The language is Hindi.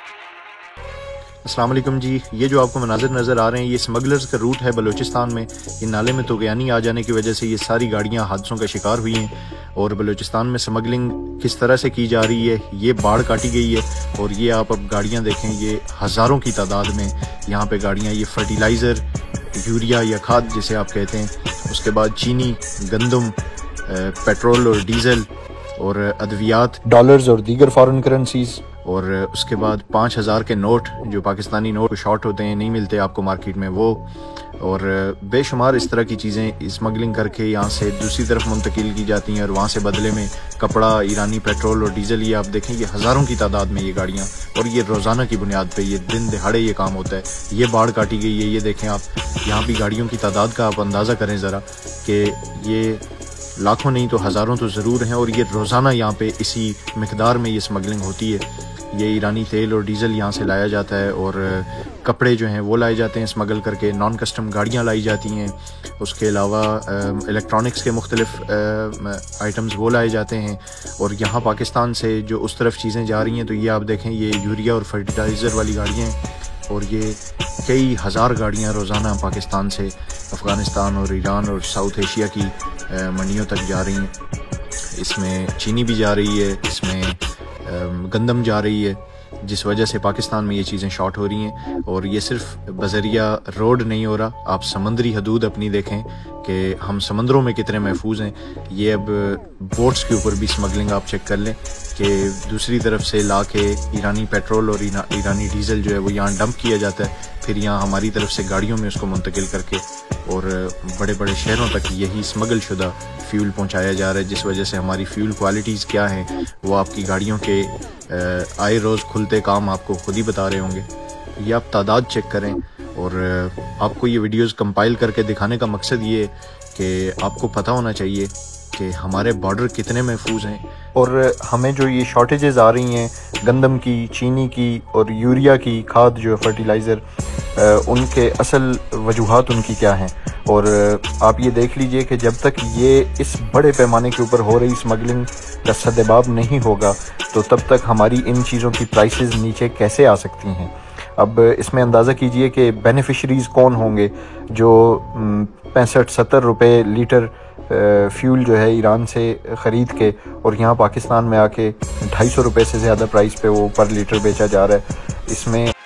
अस्सलाम वालेकुम जी। ये जो आपको मनाज़िर नज़र आ रहे हैं ये स्मगलर्स का रूट है बलूचिस्तान में। ये नाले में तोगयानी आ जाने की वजह से ये सारी गाड़ियाँ हादसों का शिकार हुई हैं और बलूचिस्तान में स्मगलिंग किस तरह से की जा रही है, ये बाढ़ काटी गई है। और ये आप अब गाड़ियाँ देखें, ये हज़ारों की तादाद में यहाँ पे गाड़ियाँ, ये फर्टिलाइज़र, यूरिया या खाद जिसे आप कहते हैं, उसके बाद चीनी, गंदम, पेट्रोल और डीजल और अद्वियात, डॉलर्स और दीगर फॉरेन करेंसीज, और उसके बाद 5000 के नोट जो पाकिस्तानी नोट शॉर्ट होते हैं, नहीं मिलते आपको मार्केट में वो, और बेशुमार इस तरह की चीज़ें स्मगलिंग करके यहाँ से दूसरी तरफ मुंतकिल की जाती हैं और वहाँ से बदले में कपड़ा, ईरानी पेट्रोल और डीजल, ये आप देखें ये हज़ारों की तादाद में ये गाड़ियाँ, और ये रोज़ाना की बुनियाद पे ये दिन दिहाड़े ये काम होता है। ये बाढ़ काटी गई है, ये देखें आप, यहाँ भी गाड़ियों की तादाद का आप अंदाज़ा करें ज़रा कि ये लाखों नहीं तो हज़ारों तो ज़रूर हैं, और ये रोज़ाना यहाँ पे इसी मिकदार में ये स्मगलिंग होती है। ये ईरानी तेल और डीज़ल यहाँ से लाया जाता है, और कपड़े जो हैं वो लाए जाते हैं स्मगल करके, नॉन कस्टम गाड़ियाँ लाई जाती हैं, उसके अलावा इलेक्ट्रॉनिक्स के मुख्तलिफ आइटम्स वो लाए जाते हैं। और यहाँ पाकिस्तान से जो उस तरफ चीज़ें जा रही हैं, तो ये आप देखें ये यूरिया और फर्टिलाइज़र वाली गाड़ियाँ हैं, और ये कई हज़ार गाड़ियाँ रोज़ाना पाकिस्तान से अफ़गानिस्तान और ईरान और साउथ एशिया की मंडियों तक जा रही हैं। इसमें चीनी भी जा रही है, इसमें गंदम जा रही है, जिस वजह से पाकिस्तान में ये चीज़ें शॉर्ट हो रही हैं। और ये सिर्फ बज़रिया रोड नहीं हो रहा, आप समंदरी हदूद अपनी देखें कि हम समंदरों में कितने महफूज हैं। ये अब बोट्स के ऊपर भी स्मगलिंग आप चेक कर लें कि दूसरी तरफ से ला के ईरानी पेट्रोल और ईरानी डीज़ल जो है वो यहाँ डंप किया जाता है, फिर यहाँ हमारी तरफ से गाड़ियों में उसको मुंतकिल करके और बड़े बड़े शहरों तक यही स्मगल शुदा फ्यूल पहुँचाया जा रहा है, जिस वजह से हमारी फ्यूल क्वालिटीज़ क्या हैं वो आपकी गाड़ियों के आए रोज़ खुलते काम आपको खुद ही बता रहे होंगे। ये आप तादाद चेक करें, और आपको ये वीडियोस कंपाइल करके दिखाने का मकसद ये है कि आपको पता होना चाहिए कि हमारे बॉर्डर कितने महफूज हैं, और हमें जो ये शॉर्टेजेस आ रही हैं गंदम की, चीनी की और यूरिया की, खाद जो है फर्टिलाइज़र, उनके असल वजूहात उनकी क्या हैं। और आप ये देख लीजिए कि जब तक ये इस बड़े पैमाने के ऊपर हो रही स्मगलिंग का सद्देबाब नहीं होगा तो तब तक हमारी इन चीज़ों की प्राइसेस नीचे कैसे आ सकती हैं। अब इसमें अंदाज़ा कीजिए कि बेनिफिशरीज़ कौन होंगे जो 65-70 रुपये लीटर फ्यूल जो है ईरान से ख़रीद के और यहाँ पाकिस्तान में आके 250 रुपये से ज़्यादा प्राइस पे वो पर लीटर बेचा जा रहा है। इसमें